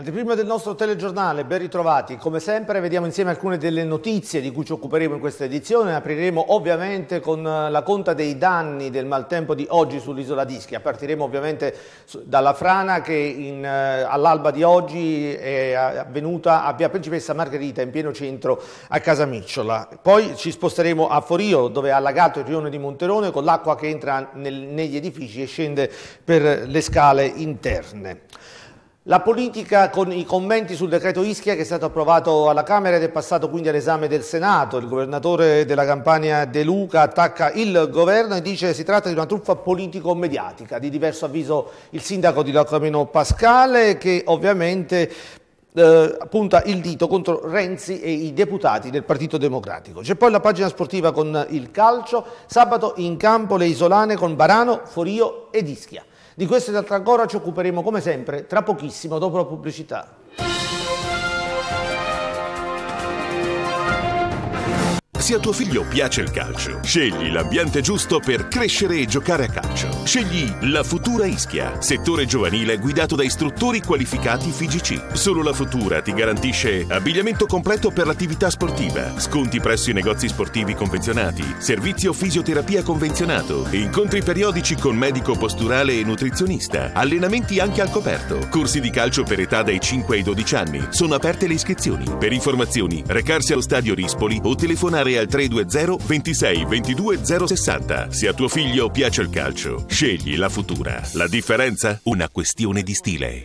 Anteprima del nostro telegiornale, ben ritrovati. Come sempre vediamo insieme alcune delle notizie di cui ci occuperemo in questa edizione. Apriremo ovviamente con la conta dei danni del maltempo di oggi sull'isola di Ischia. Partiremo ovviamente dalla frana che all'alba di oggi è avvenuta a via Principessa Margherita in pieno centro a Casamicciola. Poi ci sposteremo a Forio dove è allagato il rione di Monterone con l'acqua che entra negli edifici e scende per le scale interne. La politica con i commenti sul decreto Ischia che è stato approvato alla Camera ed è passato quindi all'esame del Senato. Il governatore della Campania De Luca attacca il governo e dice che si tratta di una truffa politico-mediatica. Di diverso avviso il sindaco di Locameno Pascale che ovviamente punta il dito contro Renzi e i deputati del Partito Democratico. C'è poi la pagina sportiva con il calcio. Sabato in campo le isolane con Varano, Forio ed Ischia. Di questo ed altro ancora ci occuperemo come sempre tra pochissimo dopo la pubblicità. Se a tuo figlio piace il calcio, scegli l'ambiente giusto per crescere e giocare a calcio. Scegli La Futura Ischia, settore giovanile guidato da istruttori qualificati FIGC. Solo La Futura ti garantisce abbigliamento completo per l'attività sportiva, sconti presso i negozi sportivi convenzionati, servizio fisioterapia convenzionato, incontri periodici con medico posturale e nutrizionista, allenamenti anche al coperto, corsi di calcio per età dai 5 ai 12 anni. Sono aperte le iscrizioni. Per informazioni, recarsi allo stadio Rispoli o telefonare al 320 26 22 060. Se a tuo figlio piace il calcio, scegli La Futura. La differenza? Una questione di stile.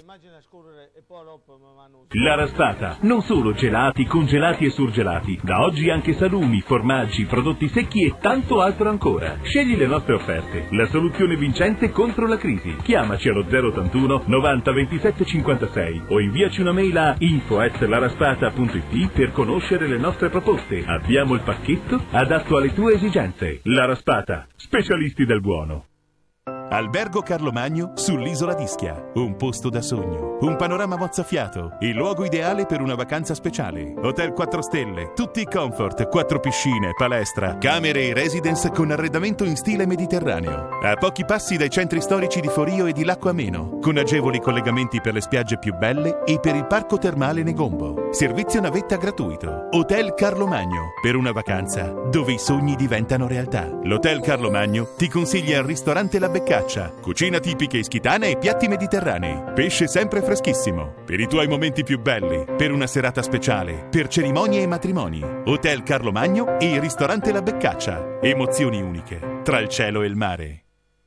La Raspata, non solo gelati, congelati e surgelati, da oggi anche salumi, formaggi, prodotti secchi e tanto altro ancora. Scegli le nostre offerte, la soluzione vincente contro la crisi. Chiamaci allo 081 90 27 56 o inviaci una mail a info@laraspata.it per conoscere le nostre proposte. Abbiamo il pacchetto adatto alle tue esigenze. La Raspata, specialisti del buono. Albergo Carlo Magno sull'isola d'Ischia. Un posto da sogno, un panorama mozzafiato, il luogo ideale per una vacanza speciale. Hotel 4 stelle, tutti i comfort, 4 piscine, palestra, camere e residence con arredamento in stile mediterraneo. A pochi passi dai centri storici di Forio e di Lacco Ameno, con agevoli collegamenti per le spiagge più belle e per il parco termale Negombo. Servizio navetta gratuito. Hotel Carlo Magno, per una vacanza dove i sogni diventano realtà. L'Hotel Carlo Magno ti consiglia il ristorante La Beccaccia, cucina tipica ischitana e piatti mediterranei. Pesce sempre freschissimo. Per i tuoi momenti più belli, per una serata speciale, per cerimonie e matrimoni. Hotel Carlo Magno e il ristorante La Beccaccia. Emozioni uniche tra il cielo e il mare.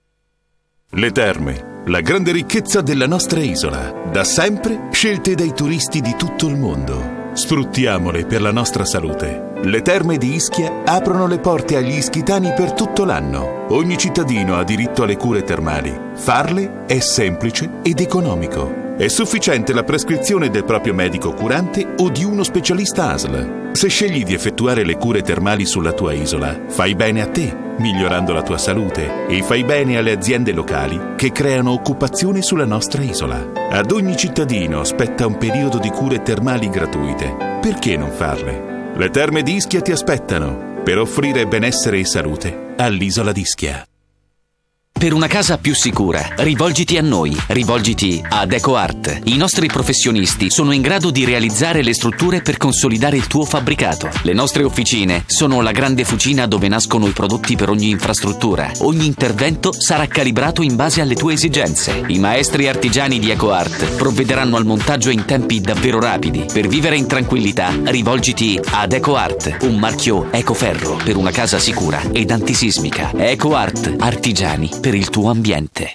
Le terme, la grande ricchezza della nostra isola. Da sempre scelte dai turisti di tutto il mondo. Sfruttiamole per la nostra salute. Le terme di Ischia aprono le porte agli ischitani per tutto l'anno. Ogni cittadino ha diritto alle cure termali. Farle è semplice ed economico. È sufficiente la prescrizione del proprio medico curante o di uno specialista ASL. Se scegli di effettuare le cure termali sulla tua isola, fai bene a te, migliorando la tua salute, e fai bene alle aziende locali che creano occupazione sulla nostra isola. Ad ogni cittadino spetta un periodo di cure termali gratuite. Perché non farle? Le terme di Ischia ti aspettano per offrire benessere e salute all'isola d'Ischia. Per una casa più sicura, rivolgiti a noi, rivolgiti ad EcoArt. I nostri professionisti sono in grado di realizzare le strutture per consolidare il tuo fabbricato. Le nostre officine sono la grande fucina dove nascono i prodotti per ogni infrastruttura. Ogni intervento sarà calibrato in base alle tue esigenze. I maestri artigiani di EcoArt provvederanno al montaggio in tempi davvero rapidi. Per vivere in tranquillità, rivolgiti ad EcoArt, un marchio Ecoferro per una casa sicura ed antisismica. EcoArt, artigiani per il tuo ambiente.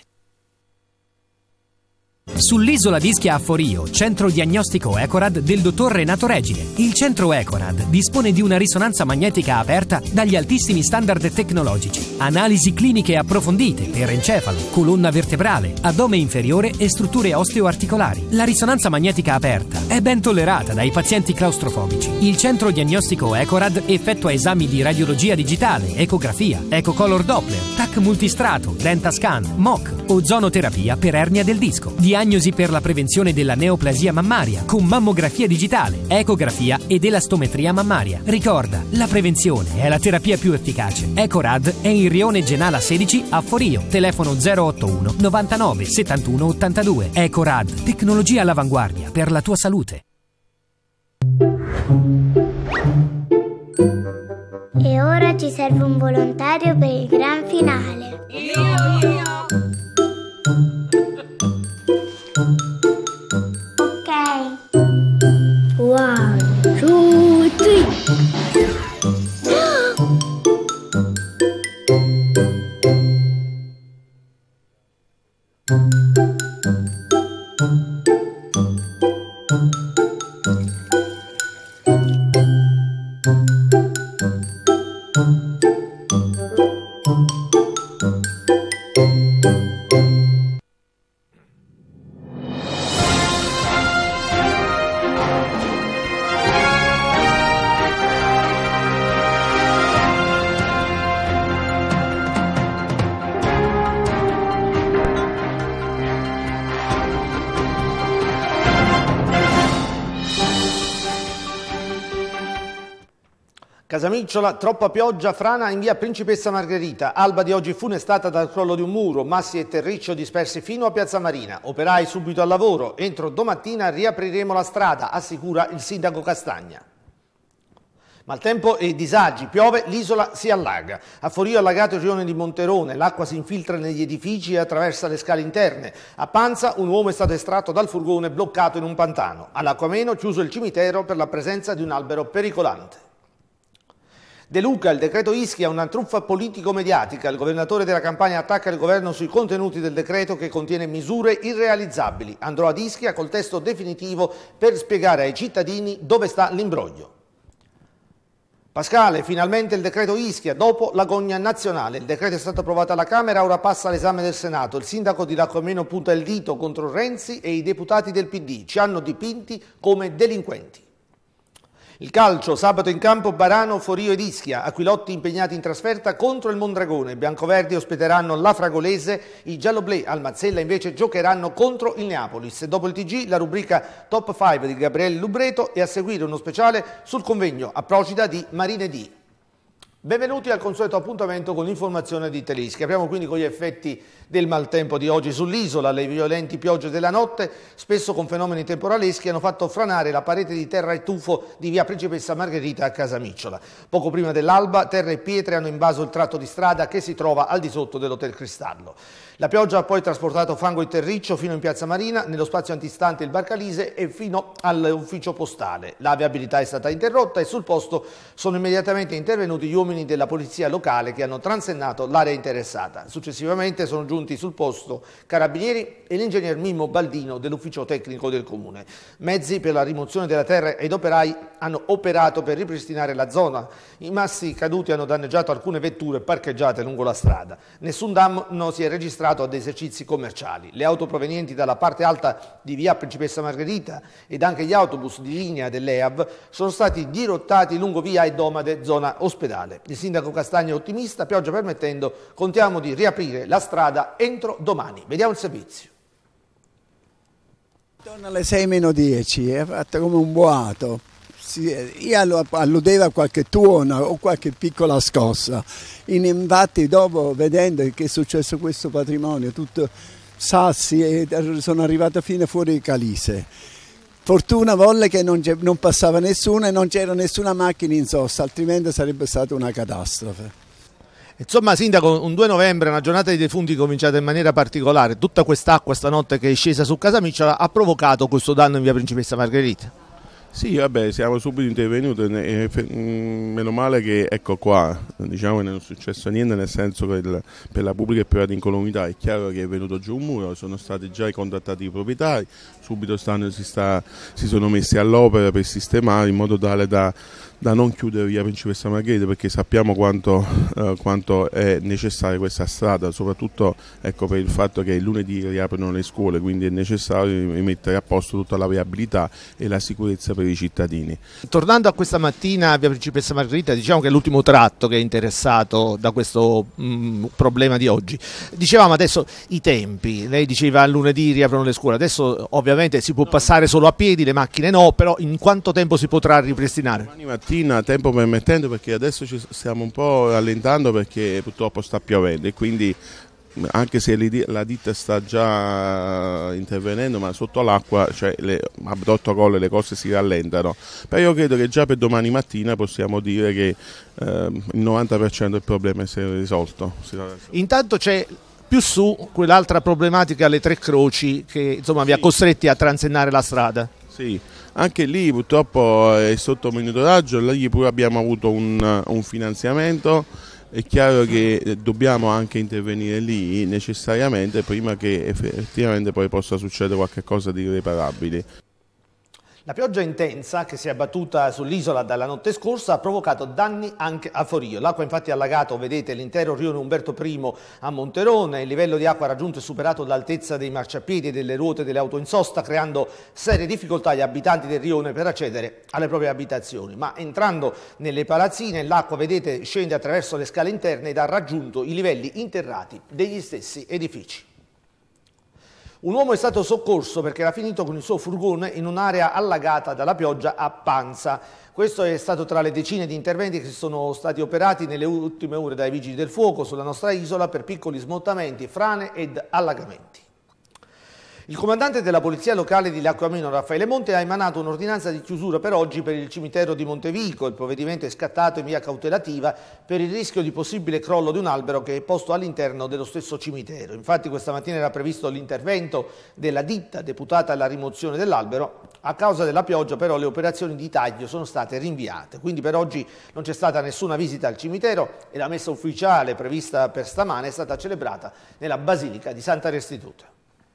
Sull'isola d'Ischia a Forio, centro diagnostico Ecorad del dottor Renato Regine. Il centro Ecorad dispone di una risonanza magnetica aperta dagli altissimi standard tecnologici, analisi cliniche approfondite per encefalo, colonna vertebrale, addome inferiore e strutture osteoarticolari. La risonanza magnetica aperta è ben tollerata dai pazienti claustrofobici. Il centro diagnostico Ecorad effettua esami di radiologia digitale, ecografia, ecocolor Doppler, TAC multistrato, dentascan, MOC, ozonoterapia per ernia del disco. Diagnosi per la prevenzione della neoplasia mammaria con mammografia digitale, ecografia ed elastometria mammaria. Ricorda, la prevenzione è la terapia più efficace. Ecorad è in Rione Genala 16 a Forio. Telefono 081 99 71 82. Ecorad, tecnologia all'avanguardia per la tua salute. E ora ci serve un volontario per il gran finale. Io! Ok. 1, 2, 3. Casamicciola, troppa pioggia, frana in via Principessa Margherita. Alba di oggi funestata dal crollo di un muro, massi e terriccio dispersi fino a Piazza Marina. Operai subito al lavoro. Entro domattina riapriremo la strada, assicura il sindaco Castagna. Maltempo e disagi, piove, l'isola si allaga. A Forio allagato il rione di Monterone, l'acqua si infiltra negli edifici e attraversa le scale interne. A Panza un uomo è stato estratto dal furgone bloccato in un pantano. All'Acquameno chiuso il cimitero per la presenza di un albero pericolante. De Luca, il decreto Ischia, una truffa politico-mediatica. Il governatore della Campania attacca il governo sui contenuti del decreto che contiene misure irrealizzabili. Andrò ad Ischia col testo definitivo per spiegare ai cittadini dove sta l'imbroglio. Pascale, finalmente il decreto Ischia, dopo l'agonia nazionale. Il decreto è stato approvato alla Camera, ora passa all'esame del Senato. Il sindaco di Lacquameno punta il dito contro Renzi e i deputati del PD. Ci hanno dipinti come delinquenti. Il calcio, sabato in campo Barano, Forio ed Ischia, Aquilotti impegnati in trasferta contro il Mondragone, i biancoverdi ospiteranno la Fragolese, i gialloblé al Mazzella invece giocheranno contro il Neapolis. E dopo il TG la rubrica Top 5 di Gabriele Lubreto e a seguire uno speciale sul convegno a Procida di Marine D. Benvenuti al consueto appuntamento con l'informazione di Teleschi. Apriamo quindi con gli effetti del maltempo di oggi sull'isola. Le violenti piogge della notte, spesso con fenomeni temporaleschi, hanno fatto franare la parete di terra e tufo di via Principessa Margherita a Casamicciola. Poco prima dell'alba, terra e pietre hanno invaso il tratto di strada che si trova al di sotto dell'Hotel Cristallo. La pioggia ha poi trasportato fango e terriccio fino in Piazza Marina, nello spazio antistante il Barcalise e fino all'ufficio postale. La viabilità è stata interrotta e sul posto sono immediatamente intervenuti gli uomini della polizia locale che hanno transennato l'area interessata. Successivamente sono giunti sul posto carabinieri e l'ingegner Mimmo Baldino dell'ufficio tecnico del comune. Mezzi per la rimozione della terra ed operai hanno operato per ripristinare la zona. I massi caduti hanno danneggiato alcune vetture parcheggiate lungo la strada. Nessun danno si è registrato ad esercizi commerciali. Le auto provenienti dalla parte alta di via Principessa Margherita ed anche gli autobus di linea dell'EAV sono stati dirottati lungo via Edomade, zona ospedale. Il sindaco Castagna è ottimista, pioggia permettendo, contiamo di riaprire la strada entro domani. Vediamo il servizio. Torna alle 6:10, è fatta come un boato. Io alludeva a qualche tuono o qualche piccola scossa. Infatti dopo, vedendo che è successo questo patrimonio, tutto sassi, e sono arrivato fino fuori di Calise. Fortuna volle che non passava nessuno e non c'era nessuna macchina in sosta, altrimenti sarebbe stata una catastrofe. Insomma, sindaco, un 2 novembre, una giornata di defunti cominciata in maniera particolare. Tutta quest'acqua stanotte che è scesa su Casamicciola ha provocato questo danno in via Principessa Margherita. Sì, vabbè, siamo subito intervenuti, meno male che ecco qua, diciamo che non è successo niente, nel senso che per la pubblica e privata incolumità è chiaro che è venuto giù un muro, sono stati già contattati i proprietari, subito si sono messi all'opera per sistemare in modo tale da da non chiudere via Principessa Margherita, perché sappiamo quanto è necessaria questa strada, soprattutto ecco, per il fatto che il lunedì riaprono le scuole, quindi è necessario mettere a posto tutta la viabilità e la sicurezza per i cittadini. Tornando a questa mattina a via Principessa Margherita, diciamo che è l'ultimo tratto che è interessato da questo problema di oggi. Dicevamo adesso i tempi, lei diceva lunedì riaprono le scuole, adesso ovviamente si può passare solo a piedi, le macchine no, però in quanto tempo si potrà ripristinare? Domani mattina, tempo permettendo, perché adesso ci stiamo un po' rallentando perché purtroppo sta piovendo e quindi anche se la ditta sta già intervenendo, ma sotto l'acqua, cioè a protocollo le cose si rallentano, però io credo che già per domani mattina possiamo dire che il 90% del problema è risolto. Intanto c'è più su quell'altra problematica, le Tre Croci, che insomma vi ha costretti a transennare la strada. Sì, anche lì purtroppo è sotto monitoraggio, lì pure abbiamo avuto un finanziamento. È chiaro che dobbiamo anche intervenire lì necessariamente prima che effettivamente poi possa succedere qualcosa di irreparabile. La pioggia intensa che si è abbattuta sull'isola dalla notte scorsa ha provocato danni anche a Forio. L'acqua infatti ha allagato, vedete, l'intero rione Umberto I a Monterone. Il livello di acqua raggiunto è superato l'altezza dei marciapiedi e delle ruote delle auto in sosta, creando serie difficoltà agli abitanti del rione per accedere alle proprie abitazioni. Ma entrando nelle palazzine l'acqua, vedete, scende attraverso le scale interne ed ha raggiunto i livelli interrati degli stessi edifici. Un uomo è stato soccorso perché era finito con il suo furgone in un'area allagata dalla pioggia a Panza. Questo è stato tra le decine di interventi che sono stati operati nelle ultime ore dai vigili del fuoco sulla nostra isola per piccoli smottamenti, frane ed allagamenti. Il comandante della polizia locale di Lacco-Ameno, Raffaele Monte, ha emanato un'ordinanza di chiusura per oggi per il cimitero di Montevico. Il provvedimento è scattato in via cautelativa per il rischio di possibile crollo di un albero che è posto all'interno dello stesso cimitero. Infatti questa mattina era previsto l'intervento della ditta deputata alla rimozione dell'albero. A causa della pioggia però le operazioni di taglio sono state rinviate, quindi per oggi non c'è stata nessuna visita al cimitero e la messa ufficiale prevista per stamane è stata celebrata nella Basilica di Santa Restituta.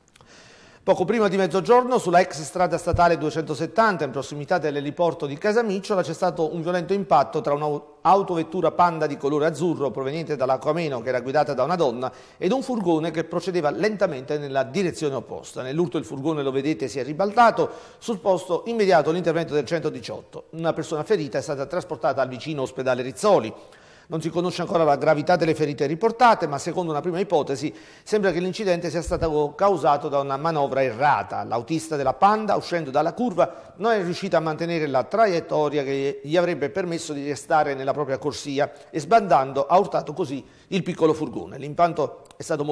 Poco prima di mezzogiorno, sulla ex strada statale 270, in prossimità dell'eliporto di Casamicciola, c'è stato un violento impatto tra un'autovettura Panda di colore azzurro proveniente da Lacco-Ameno, che era guidata da una donna, ed un furgone che procedeva lentamente nella direzione opposta. Nell'urto il furgone, lo vedete, si è ribaltato. Sul posto immediato l'intervento del 118. Una persona ferita è stata trasportata al vicino ospedale Rizzoli. Non si conosce ancora la gravità delle ferite riportate, ma secondo una prima ipotesi sembra che l'incidente sia stato causato da una manovra errata. L'autista della Panda, uscendo dalla curva, non è riuscito a mantenere la traiettoria che gli avrebbe permesso di restare nella propria corsia e, sbandando, ha urtato così il piccolo furgone. L'impatto è stato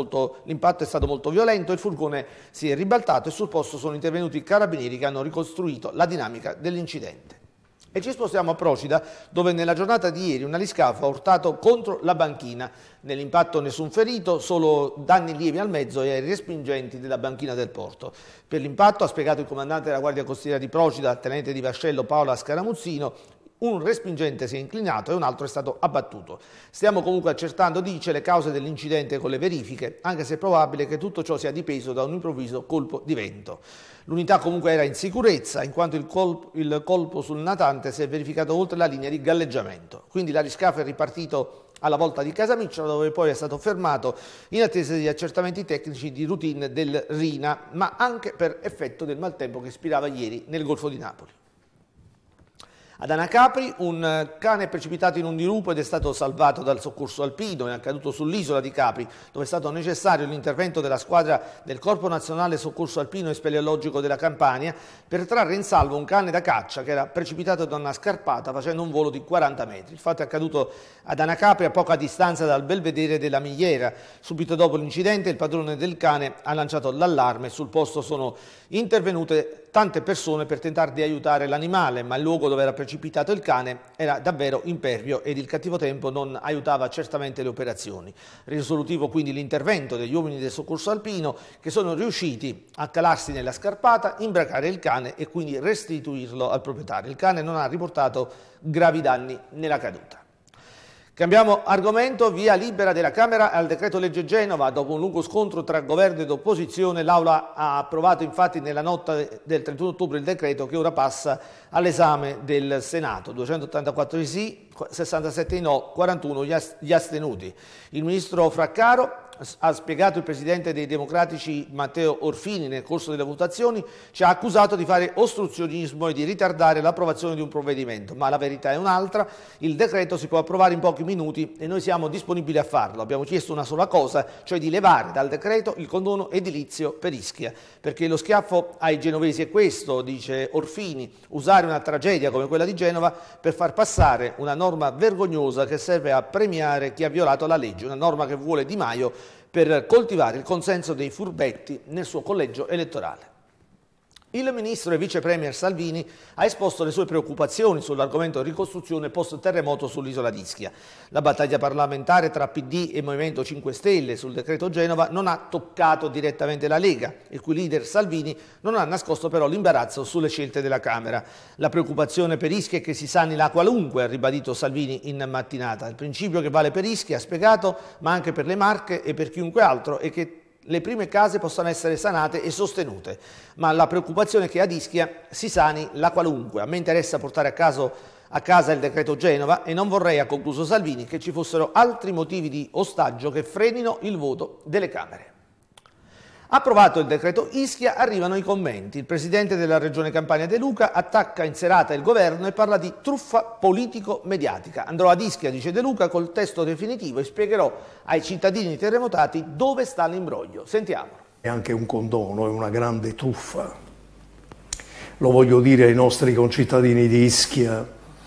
molto violento, il furgone si è ribaltato e sul posto sono intervenuti i carabinieri che hanno ricostruito la dinamica dell'incidente. E ci spostiamo a Procida, dove nella giornata di ieri un aliscafo ha urtato contro la banchina. Nell'impatto nessun ferito, solo danni lievi al mezzo e ai respingenti della banchina del porto. Per l'impatto, ha spiegato il comandante della Guardia Costiera di Procida, tenente di vascello Paola Scaramuzzino, un respingente si è inclinato e un altro è stato abbattuto. Stiamo comunque accertando, dice, le cause dell'incidente con le verifiche, anche se è probabile che tutto ciò sia dipeso da un improvviso colpo di vento. L'unità comunque era in sicurezza, in quanto il colpo sul natante si è verificato oltre la linea di galleggiamento. Quindi l'aliscafo è ripartito alla volta di Casamicciola, dove poi è stato fermato in attesa di accertamenti tecnici di routine del RINA, ma anche per effetto del maltempo che spirava ieri nel Golfo di Napoli. Ad Anacapri un cane è precipitato in un dirupo ed è stato salvato dal soccorso alpino. È accaduto sull'isola di Capri, dove è stato necessario l'intervento della squadra del Corpo Nazionale Soccorso Alpino e Speleologico della Campania per trarre in salvo un cane da caccia che era precipitato da una scarpata facendo un volo di 40 metri. Il fatto è accaduto ad Anacapri, a poca distanza dal belvedere della Migliera. Subito dopo l'incidente il padrone del cane ha lanciato l'allarme. Sul posto sono intervenute tante persone per tentare di aiutare l'animale, ma il luogo dove era precipitato il cane era davvero impervio ed il cattivo tempo non aiutava certamente le operazioni. Risolutivo quindi l'intervento degli uomini del soccorso alpino, che sono riusciti a calarsi nella scarpata, imbracare il cane e quindi restituirlo al proprietario. Il cane non ha riportato gravi danni nella caduta. Cambiamo argomento, via libera della Camera al decreto legge Genova. Dopo un lungo scontro tra governo ed opposizione, l'Aula ha approvato infatti nella notte del 31 ottobre il decreto che ora passa all'esame del Senato. 284 sì, 67 no, 41 gli astenuti. Il ministro Fraccaro, ha spiegato il presidente dei Democratici Matteo Orfini nel corso delle votazioni, ci ha accusato di fare ostruzionismo e di ritardare l'approvazione di un provvedimento, ma la verità è un'altra: il decreto si può approvare in pochi minuti e noi siamo disponibili a farlo. Abbiamo chiesto una sola cosa, cioè di levare dal decreto il condono edilizio per Ischia, perché lo schiaffo ai genovesi è questo, dice Orfini: usare una tragedia come quella di Genova per far passare una norma vergognosa che serve a premiare chi ha violato la legge, una norma che vuole Di Maio per coltivare il consenso dei furbetti nel suo collegio elettorale. Il ministro e vice premier Salvini ha esposto le sue preoccupazioni sull'argomento ricostruzione post-terremoto sull'isola di Ischia. La battaglia parlamentare tra PD e Movimento 5 Stelle sul decreto Genova non ha toccato direttamente la Lega, il cui leader Salvini non ha nascosto però l'imbarazzo sulle scelte della Camera. La preoccupazione per Ischia è che si sani la qualunque, ha ribadito Salvini in mattinata. Il principio che vale per Ischia, ha spiegato, ma anche per le Marche e per chiunque altro, è che le prime case possano essere sanate e sostenute, ma la preoccupazione è che ad Ischia si sani la qualunque. A me interessa portare a casa il decreto Genova e non vorrei, ha concluso Salvini, che ci fossero altri motivi di ostaggio che frenino il voto delle Camere. Approvato il decreto Ischia, arrivano i commenti. Il presidente della Regione Campania De Luca attacca in serata il governo e parla di truffa politico-mediatica. Andrò ad Ischia, dice De Luca, col testo definitivo e spiegherò ai cittadini terremotati dove sta l'imbroglio. Sentiamo. È anche un condono, è una grande truffa. Lo voglio dire ai nostri concittadini di Ischia,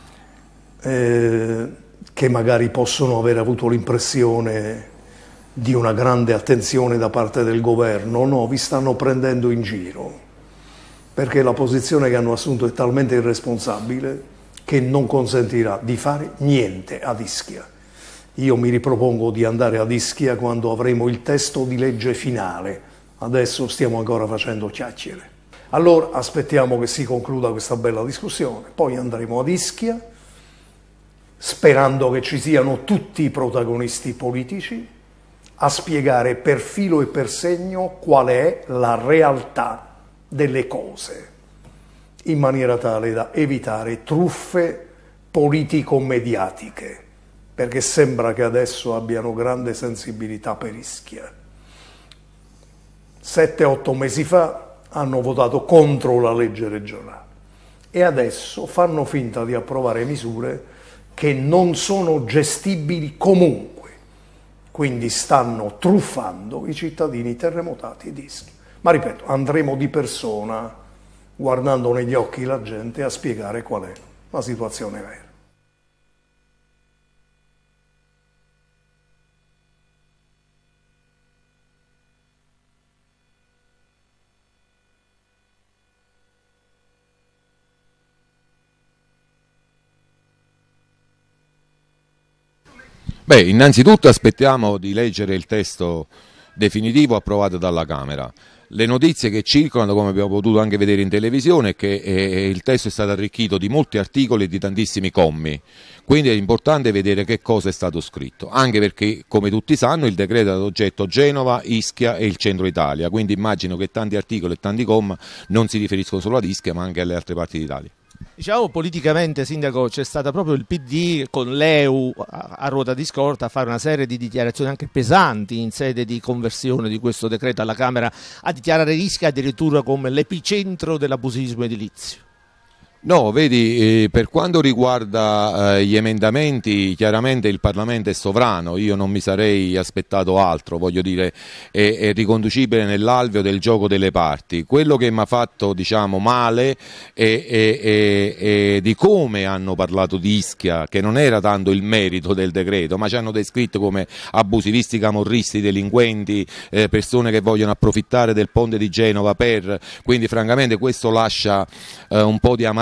che magari possono aver avuto l'impressione di una grande attenzione da parte del governo. No, vi stanno prendendo in giro, perché la posizione che hanno assunto è talmente irresponsabile che non consentirà di fare niente ad Ischia. Io mi ripropongo di andare ad Ischia quando avremo il testo di legge finale, adesso stiamo ancora facendo chiacchiere. Allora aspettiamo che si concluda questa bella discussione, poi andremo ad Ischia, sperando che ci siano tutti i protagonisti politici, a spiegare per filo e per segno qual è la realtà delle cose, in maniera tale da evitare truffe politico-mediatiche, perché sembra che adesso abbiano grande sensibilità per Ischia. 7-8 mesi fa hanno votato contro la legge regionale e adesso fanno finta di approvare misure che non sono gestibili comunque. Quindi stanno truffando i cittadini terremotati di Ischia. Ma ripeto, andremo di persona, guardando negli occhi la gente, a spiegare qual è la situazione vera. Beh, innanzitutto aspettiamo di leggere il testo definitivo approvato dalla Camera. Le notizie che circolano, come abbiamo potuto anche vedere in televisione, è che il testo è stato arricchito di molti articoli e di tantissimi commi, quindi è importante vedere che cosa è stato scritto, anche perché, come tutti sanno, il decreto è ad oggetto Genova, Ischia e il centro Italia, quindi immagino che tanti articoli e tanti commi non si riferiscono solo ad Ischia ma anche alle altre parti d'Italia. Diciamo politicamente, Sindaco, c'è stata proprio il PD con l'EU a ruota di scorta a fare una serie di dichiarazioni anche pesanti in sede di conversione di questo decreto alla Camera, a dichiarare Ischia addirittura come l'epicentro dell'abusivismo edilizio. No, vedi, per quanto riguarda gli emendamenti, chiaramente il Parlamento è sovrano, io non mi sarei aspettato altro, voglio dire, è riconducibile nell'alveo del gioco delle parti. Quello che mi ha fatto, diciamo, male è di come hanno parlato di Ischia, che non era tanto il merito del decreto, ma ci hanno descritto come abusivisti, camorristi, delinquenti, persone che vogliono approfittare del ponte di Genova quindi francamente questo lascia un po' di amarezza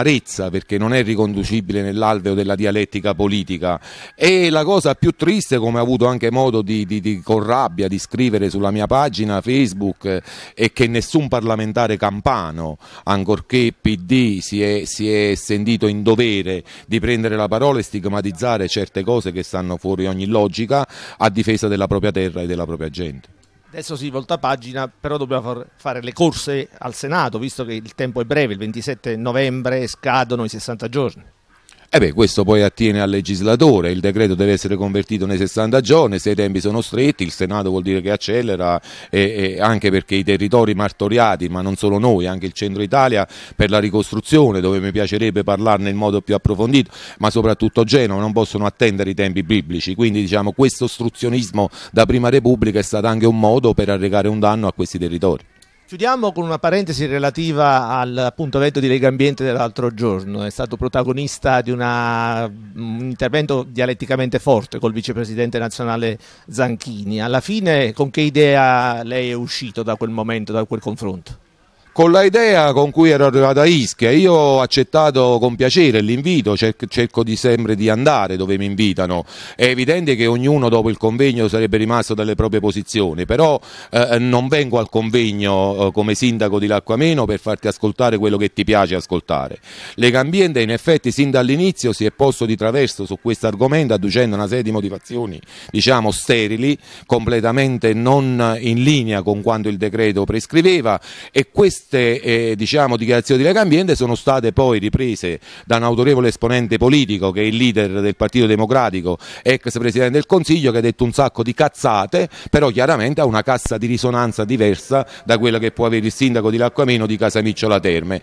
chiarezza, perché non è riconducibile nell'alveo della dialettica politica. E la cosa più triste, come ho avuto anche modo con rabbia di scrivere sulla mia pagina Facebook, è che nessun parlamentare campano, ancorché PD, si è sentito in dovere di prendere la parola e stigmatizzare certe cose che stanno fuori ogni logica a difesa della propria terra e della propria gente. Adesso si volta pagina, però dobbiamo fare le corse al Senato, visto che il tempo è breve, il 27 novembre scadono i 60 giorni. Questo poi attiene al legislatore, il decreto deve essere convertito nei 60 giorni, se i tempi sono stretti il Senato vuol dire che accelera, anche perché i territori martoriati, ma non solo noi, anche il centro Italia per la ricostruzione, dove mi piacerebbe parlarne in modo più approfondito, ma soprattutto Genova, non possono attendere i tempi biblici, quindi diciamo questo ostruzionismo da Prima Repubblica è stato anche un modo per arrecare un danno a questi territori. Chiudiamo con una parentesi relativa all'appuntamento di Legambiente dell'altro giorno. È stato protagonista di un intervento dialetticamente forte col vicepresidente nazionale Zanchini. Alla fine con che idea lei è uscito da quel momento, da quel confronto? Con la idea con cui ero arrivato a Ischia, io ho accettato con piacere l'invito, cerco sempre di andare dove mi invitano. È evidente che ognuno dopo il convegno sarebbe rimasto dalle proprie posizioni, però non vengo al convegno come sindaco di Lacquameno per farti ascoltare quello che ti piace ascoltare. Legambiente in effetti sin dall'inizio si è posto di traverso su questo argomento adducendo una serie di motivazioni, diciamo sterili, completamente non in linea con quanto il decreto prescriveva, e queste dichiarazioni di Legambiente sono state poi riprese da un autorevole esponente politico che è il leader del Partito Democratico, ex Presidente del Consiglio, che ha detto un sacco di cazzate, però chiaramente ha una cassa di risonanza diversa da quella che può avere il sindaco di Lacquameno di Casamicciola Terme.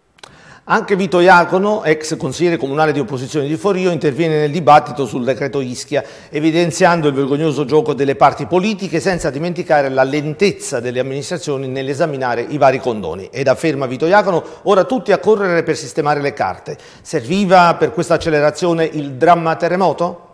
Anche Vito Iacono, ex consigliere comunale di opposizione di Forio, interviene nel dibattito sul decreto Ischia, evidenziando il vergognoso gioco delle parti politiche senza dimenticare la lentezza delle amministrazioni nell'esaminare i vari condoni. Ed afferma Vito Iacono, ora tutti a correre per sistemare le carte. Serviva per questa accelerazione il dramma terremoto?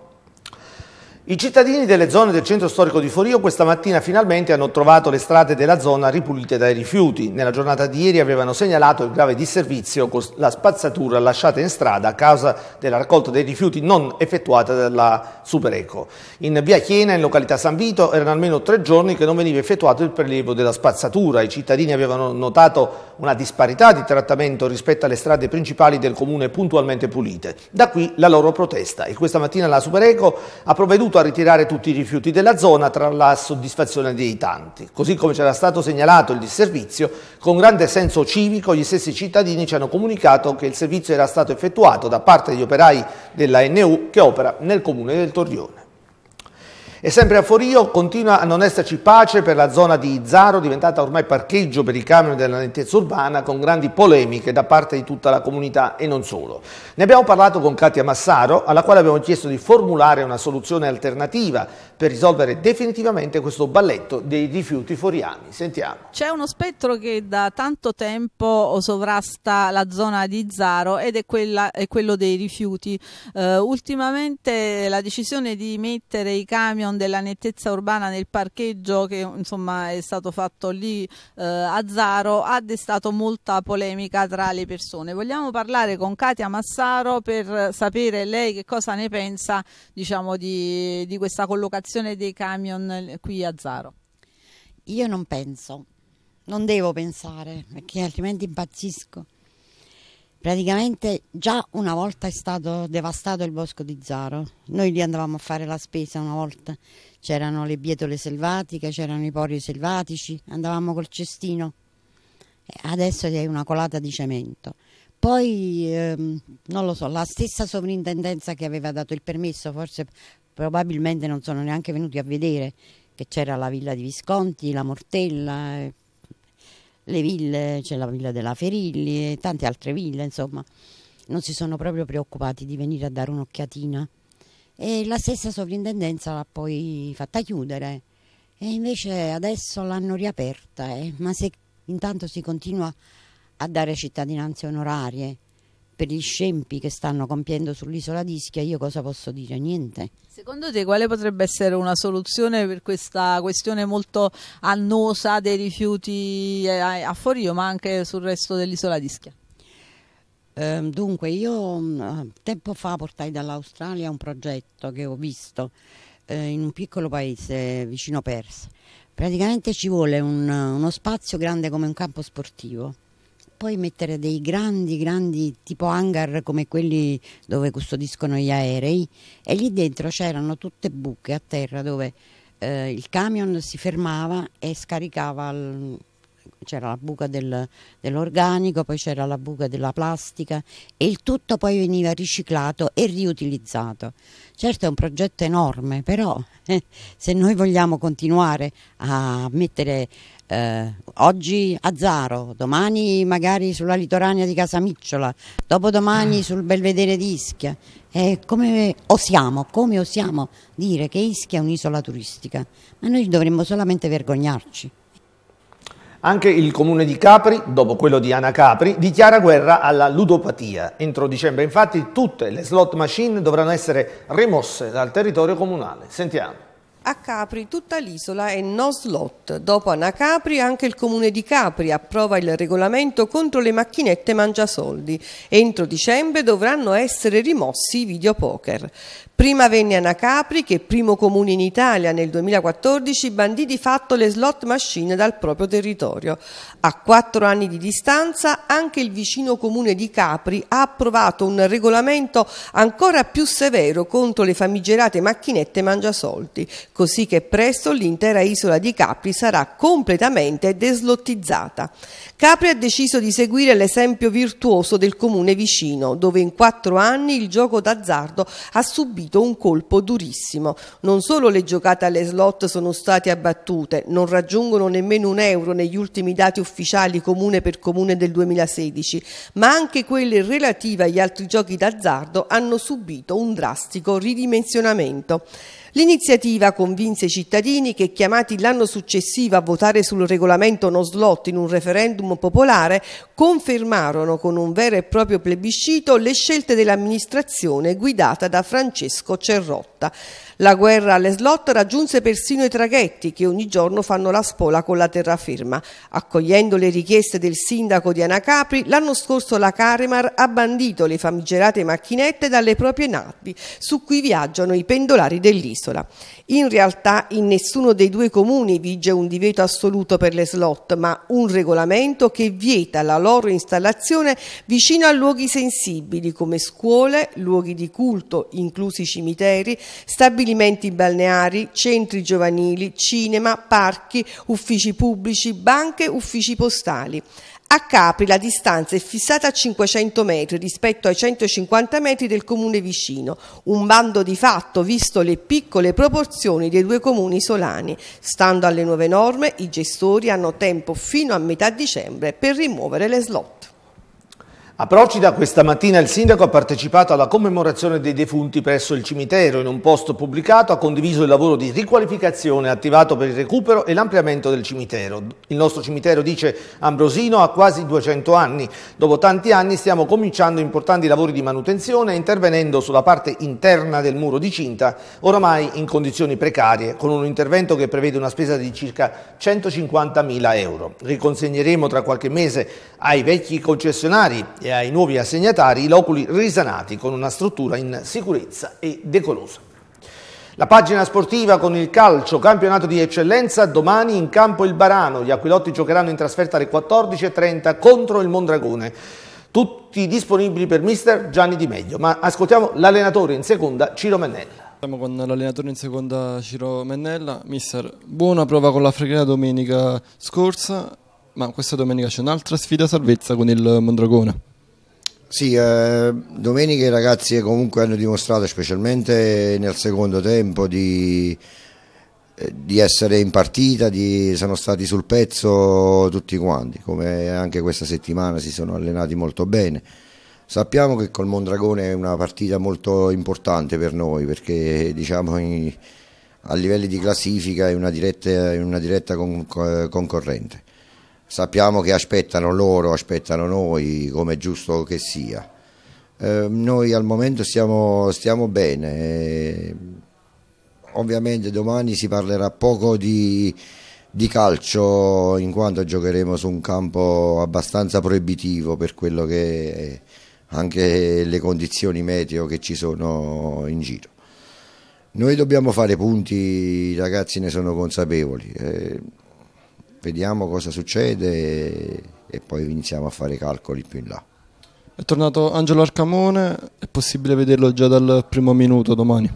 I cittadini delle zone del centro storico di Forio questa mattina finalmente hanno trovato le strade della zona ripulite dai rifiuti. Nella giornata di ieri avevano segnalato il grave disservizio con la spazzatura lasciata in strada a causa della raccolta dei rifiuti non effettuata dalla Supereco. In via Chiena, in località San Vito, erano almeno 3 giorni che non veniva effettuato il prelievo della spazzatura. I cittadini avevano notato una disparità di trattamento rispetto alle strade principali del comune puntualmente pulite. Da qui la loro protesta e questa mattina la Supereco ha provveduto a ritirare tutti i rifiuti della zona tra la soddisfazione dei tanti. Così come c'era stato segnalato il disservizio, con grande senso civico gli stessi cittadini ci hanno comunicato che il servizio era stato effettuato da parte degli operai della NU che opera nel comune del Torrione. E sempre a Forio continua a non esserci pace per la zona di Izzaro, diventata ormai parcheggio per i camion della nettezza urbana, con grandi polemiche da parte di tutta la comunità e non solo. Ne abbiamo parlato con Katia Massaro, alla quale abbiamo chiesto di formulare una soluzione alternativa per risolvere definitivamente questo balletto dei rifiuti foriani. Sentiamo. C'è uno spettro che da tanto tempo sovrasta la zona di Izzaro ed è quello dei rifiuti. Ultimamente la decisione di mettere i camion della nettezza urbana nel parcheggio che insomma è stato fatto lì a Zaro ha destato molta polemica tra le persone. Vogliamo parlare con Katia Massaro per sapere lei che cosa ne pensa, diciamo, di questa collocazione dei camion qui a Zaro. Io non penso, non devo pensare perché altrimenti impazzisco. Praticamente già una volta è stato devastato il bosco di Zaro, noi lì andavamo a fare la spesa una volta, c'erano le bietole selvatiche, c'erano i pori selvatici, andavamo col cestino, adesso è una colata di cemento. Poi non lo so, la stessa sovrintendenza che aveva dato il permesso, forse probabilmente non sono neanche venuti a vedere che c'era la villa di Visconti, la Mortella, le ville, c'è la villa della Ferilli e tante altre ville, insomma, non si sono proprio preoccupati di venire a dare un'occhiatina. E la stessa sovrintendenza l'ha poi fatta chiudere e invece adesso l'hanno riaperta, ma se intanto si continua a dare cittadinanze onorarie per gli scempi che stanno compiendo sull'isola di Ischia, io cosa posso dire? Niente. Secondo te quale potrebbe essere una soluzione per questa questione molto annosa dei rifiuti a Forio ma anche sul resto dell'isola di Ischia? Dunque, io tempo fa portai dall'Australia un progetto che ho visto in un piccolo paese vicino Perth. Praticamente ci vuole uno spazio grande come un campo sportivo, poi mettere dei grandi tipo hangar come quelli dove custodiscono gli aerei, e lì dentro c'erano tutte buche a terra dove il camion si fermava e scaricava c'era la buca dell'organico, poi c'era la buca della plastica, e il tutto poi veniva riciclato e riutilizzato. Certo è un progetto enorme, però se noi vogliamo continuare a mettere oggi a Zaro, domani magari sulla litoranea di Casamicciola, dopodomani sul Belvedere di Ischia, come osiamo dire che Ischia è un'isola turistica? Ma noi dovremmo solamente vergognarci. Anche il comune di Capri, dopo quello di Anacapri, dichiara guerra alla ludopatia. Entro dicembre, infatti, tutte le slot machine dovranno essere rimosse dal territorio comunale. Sentiamo. A Capri tutta l'isola è no slot. Dopo Anacapri anche il comune di Capri approva il regolamento contro le macchinette mangiasoldi. Entro dicembre dovranno essere rimossi i videopoker. Prima venne Anacapri, che primo comune in Italia nel 2014 bandì di fatto le slot machine dal proprio territorio. A 4 anni di distanza anche il vicino comune di Capri ha approvato un regolamento ancora più severo contro le famigerate macchinette mangiasoldi, così che presto l'intera isola di Capri sarà completamente deslottizzata. Capri ha deciso di seguire l'esempio virtuoso del comune vicino, dove in 4 anni il gioco d'azzardo ha subito un colpo durissimo. Non solo le giocate alle slot sono state abbattute, non raggiungono nemmeno €1 negli ultimi dati ufficiali comune per comune del 2016, ma anche quelle relative agli altri giochi d'azzardo hanno subito un drastico ridimensionamento. L'iniziativa convinse i cittadini che, chiamati l'anno successivo a votare sul regolamento no slot in un referendum popolare, confermarono con un vero e proprio plebiscito le scelte dell'amministrazione guidata da Francesco Cerrotta. La guerra alle slot raggiunse persino i traghetti, che ogni giorno fanno la spola con la terraferma. Accogliendo le richieste del sindaco di Anacapri, l'anno scorso la Caremar ha bandito le famigerate macchinette dalle proprie navi su cui viaggiano i pendolari dell'isola. In realtà in nessuno dei 2 comuni vige un divieto assoluto per le slot, ma un regolamento che vieta la loro installazione vicino a luoghi sensibili come scuole, luoghi di culto, inclusi cimiteri, stabilimenti balneari, centri giovanili, cinema, parchi, uffici pubblici, banche, uffici postali. A Capri la distanza è fissata a 500 metri rispetto ai 150 metri del comune vicino, un bando di fatto visto le piccole proporzioni dei 2 comuni isolani. Stando alle nuove norme, i gestori hanno tempo fino a metà dicembre per rimuovere le slot. A Procida questa mattina il sindaco ha partecipato alla commemorazione dei defunti presso il cimitero. In un post pubblicato ha condiviso il lavoro di riqualificazione attivato per il recupero e l'ampliamento del cimitero. Il nostro cimitero, dice Ambrosino, ha quasi 200 anni. Dopo tanti anni stiamo cominciando importanti lavori di manutenzione, intervenendo sulla parte interna del muro di cinta, oramai in condizioni precarie, con un intervento che prevede una spesa di circa 150.000 euro. Riconsegneremo tra qualche mese ai vecchi concessionari e ai nuovi assegnatari i loculi risanati con una struttura in sicurezza e decorosa. La pagina sportiva con il calcio, campionato di eccellenza, domani in campo il Barano. Gli aquilotti giocheranno in trasferta alle 14:30 contro il Mondragone. Tutti disponibili per mister Gianni Di Meglio, ma ascoltiamo l'allenatore in seconda, Ciro Mennella. Siamo con l'allenatore in seconda, Ciro Mennella. Mister, buona prova con la Fregrea domenica scorsa, ma questa domenica c'è un'altra sfida a salvezza con il Mondragone. Sì, domenica i ragazzi comunque hanno dimostrato, specialmente nel secondo tempo, di essere in partita, sono stati sul pezzo tutti quanti, come anche questa settimana si sono allenati molto bene. Sappiamo che col Mondragone è una partita molto importante per noi, perché diciamo a livelli di classifica è una diretta concorrente. Sappiamo che aspettano loro, aspettano noi, come è giusto che sia. Noi al momento stiamo bene. Ovviamente domani si parlerà poco di calcio, in quanto giocheremo su un campo abbastanza proibitivo per quello che anche le condizioni meteo che ci sono in giro. Noi dobbiamo fare punti, i ragazzi ne sono consapevoli, vediamo cosa succede e poi iniziamo a fare calcoli più in là. È tornato Angelo Arcamone, è possibile vederlo già dal primo minuto domani?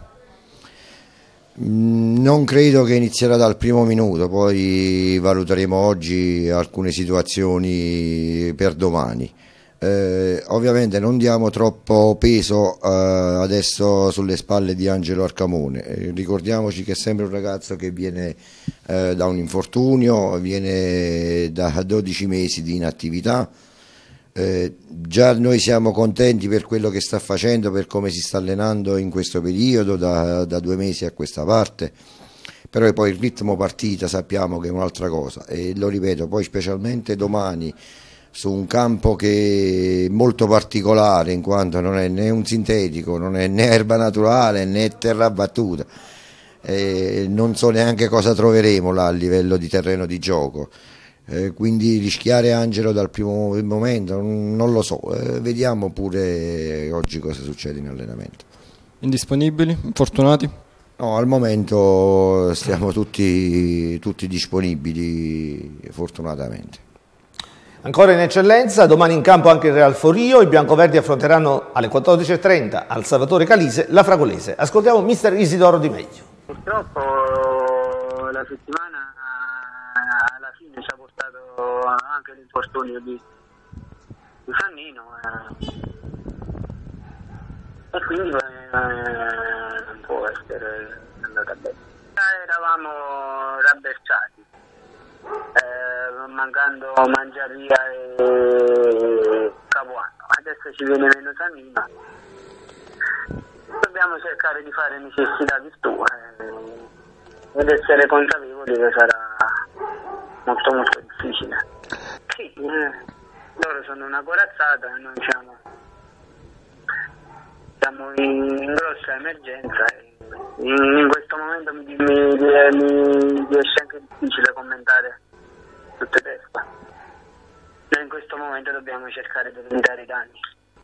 Non credo che inizierà dal primo minuto, poi valuteremo oggi alcune situazioni per domani. Ovviamente non diamo troppo peso adesso sulle spalle di Angelo Arcamone, ricordiamoci che è sempre un ragazzo che viene da un infortunio, viene da 12 mesi di inattività. Già noi siamo contenti per quello che sta facendo, per come si sta allenando in questo periodo da 2 mesi a questa parte, però poi il ritmo partita sappiamo che è un'altra cosa e lo ripeto, poi specialmente domani su un campo che è molto particolare in quanto non è né un sintetico, non è né erba naturale né terra battuta, non so neanche cosa troveremo là a livello di terreno di gioco. Quindi rischiare Angelo dal primo momento non lo so, vediamo pure oggi cosa succede in allenamento. Indisponibili? Infortunati? No, al momento stiamo tutti disponibili fortunatamente. Ancora in eccellenza, domani in campo anche il Real Forio, i biancoverdi affronteranno alle 14:30 al Salvatore Calise la Fragolese. Ascoltiamo mister Isidoro Di Meglio. Purtroppo la settimana alla fine ci ha portato anche l'infortunio di Sannino e quindi non può essere andata bene. Eravamo rabberciati, mancando Mangiaria e Capuano, adesso ci viene meno Sannino, dobbiamo cercare di fare necessità virtù ed essere consapevoli che sarà molto difficile. Sì, loro sono una corazzata e noi siamo in grossa emergenza e in questo momento mi riesce anche difficile commentare tutte teste. Noi in questo momento dobbiamo cercare di limitare i danni.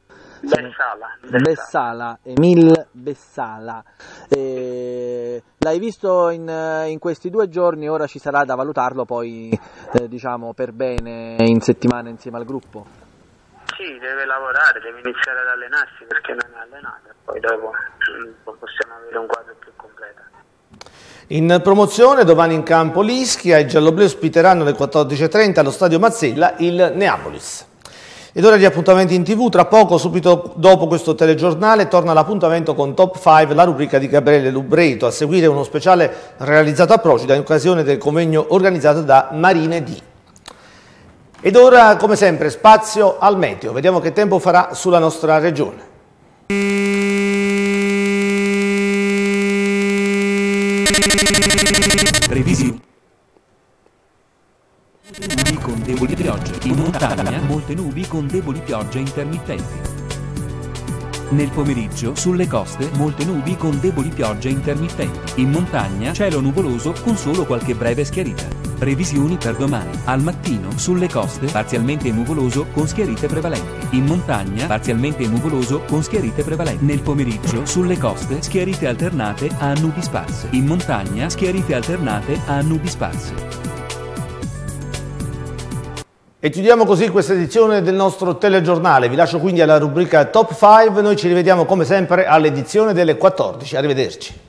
Bessala, Emil Bessala. L'hai visto in questi 2 giorni, ora ci sarà da valutarlo poi diciamo per bene in settimana insieme al gruppo? Sì, deve lavorare, deve iniziare ad allenarsi perché non è allenato e poi dopo possiamo avere un quadro più completo. In promozione domani in campo l'Ischia, i gialloblu ospiteranno alle 14:30 allo stadio Mazzella il Neapolis. Ed ora gli appuntamenti in TV, tra poco, subito dopo questo telegiornale, torna l'appuntamento con Top 5, la rubrica di Gabriele Lubreto, a seguire uno speciale realizzato a Procida in occasione del convegno organizzato da Marine D. Ed ora, come sempre, spazio al meteo, vediamo che tempo farà sulla nostra regione. Previsioni. Nubi con deboli piogge. In montagna molte nubi con deboli piogge intermittenti. Nel pomeriggio sulle coste molte nubi con deboli piogge intermittenti. In montagna cielo nuvoloso con solo qualche breve schiarita. Previsioni per domani. Al mattino sulle coste parzialmente nuvoloso con schiarite prevalenti. In montagna parzialmente nuvoloso con schiarite prevalenti. Nel pomeriggio sulle coste schiarite alternate a nubi sparse. In montagna schiarite alternate a nubi sparse. E chiudiamo così questa edizione del nostro telegiornale. Vi lascio quindi alla rubrica Top 5. Noi ci rivediamo come sempre all'edizione delle 14. Arrivederci.